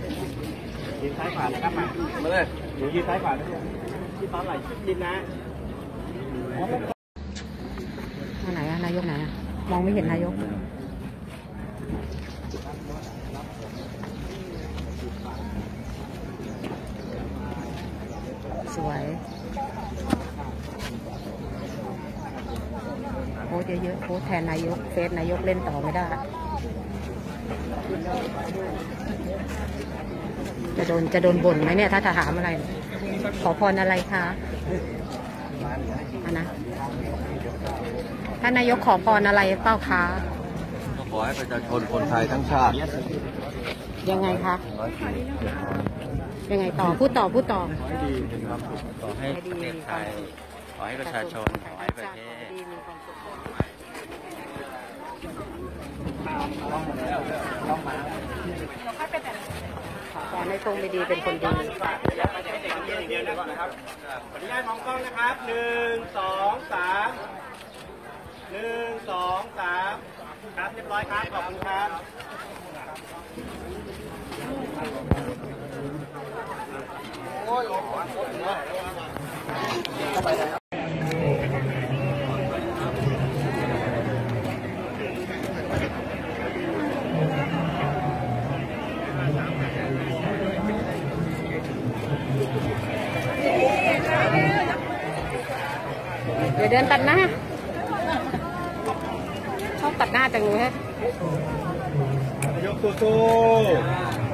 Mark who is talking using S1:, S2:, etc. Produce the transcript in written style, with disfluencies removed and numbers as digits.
S1: ยืนซ้ายขวานะครับมาเลยยืนซ้ายขวาที่ปั๊มไหลดินนะ
S2: ไหนอะนายกไหนอะมองไม่เห็นนายกสวยโพสเยอะๆโพสแทนนายกเฟซนายกเล่นต่อไม่ได้จะโดนบ่นไหมเนี่ยถ้าถามอะไรขอพรอะไรคะนะท่านนายกขอพรอะไรเปล่าคะ
S3: ขอให้ประชาชนคนไทยทั้งชาติ
S2: ยังไงคะยังไงต่อพูดต่อ
S3: ขอให้ดีมีความสุขขอให้ประเทศไทยขอให้ประชาชนขอให้ประเทศขอให้ตรงไม่ดีเป็นคนดี
S1: ขออนุญาตมองกล้องนะครับ1 2 3 1 2 3ครับเรียบร้อยครับขอบคุณครับโอ้ย
S2: เดี๋ยวเดินตัดหน้าชอบตัดหน้าจังเลยฮะ
S1: ยกสู้